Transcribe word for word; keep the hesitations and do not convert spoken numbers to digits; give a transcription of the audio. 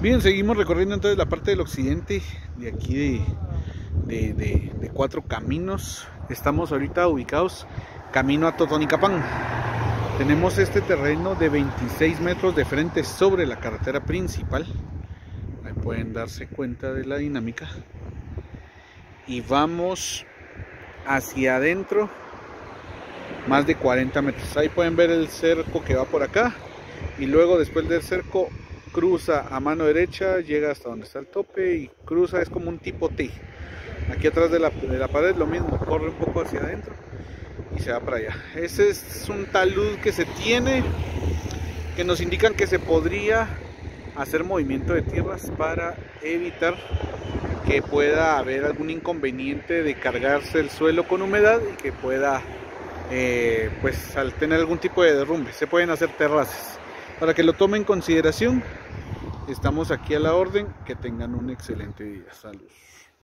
Bien, seguimos recorriendo entonces la parte del occidente de aquí de, de, de, de Cuatro Caminos. Estamos ahorita ubicados camino a Totonicapán. Tenemos este terreno de veintiséis metros de frente sobre la carretera principal. Ahí pueden darse cuenta de la dinámica. Y vamos hacia adentro más de cuarenta metros. Ahí pueden ver el cerco que va por acá. Y luego después del cerco cruza a mano derecha, llega hasta donde está el tope y cruza, es como un tipo T. Aquí atrás de la, de la pared lo mismo, corre un poco hacia adentro y se va para allá. Ese es un talud que se tiene, que nos indican que se podría hacer movimiento de tierras para evitar que pueda haber algún inconveniente de cargarse el suelo con humedad y que pueda eh, pues al tener algún tipo de derrumbe. Se pueden hacer terrazas. Para que lo tomen en consideración, estamos aquí a la orden. Que tengan un excelente día. Salud.